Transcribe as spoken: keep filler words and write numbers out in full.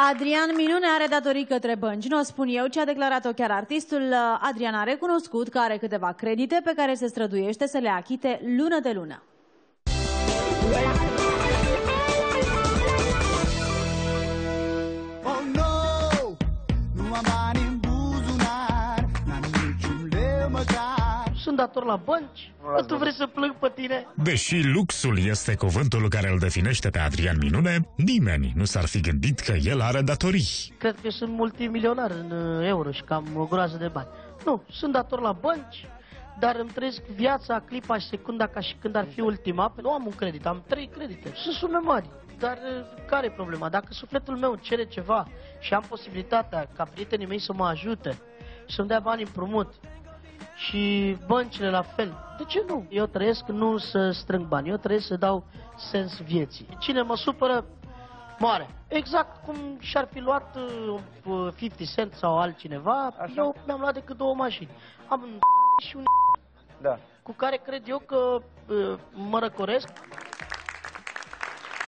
Adrian Minune are datorii către bănci. Nu o spun eu, ci a declarat-o chiar artistul. Adrian a recunoscut că are câteva credite pe care se străduiește să le achite lună de lună. Oh no, nu am bani în buzunar, n-am niciun leu măcar. Sunt dator la bănci? Nu tu vrei să plâng pe tine? Deși luxul este cuvântul care îl definește pe Adrian Minune, nimeni nu s-ar fi gândit că el are datorii. Cred că sunt multimilionar în euro și cam o groază de bani. Nu, sunt dator la bănci, dar îmi trăiesc viața, clipa și secunda ca și când ar fi ultima. Nu am un credit, am trei credite. Sunt sume mari. Dar care e problema? Dacă sufletul meu cere ceva și am posibilitatea ca prietenii mei să mă ajute, să-mi dea bani împrumut, și băncile la fel, de ce nu? Eu trăiesc nu să strâng bani, eu trăiesc să dau sens vieții. Cine mă supără, moare. Exact cum și-ar fi luat uh, cincizeci Cent sau altcineva. Așa? Eu mi-am luat decât două mașini. Am un și un da. cu care cred eu că uh, mă răcoresc.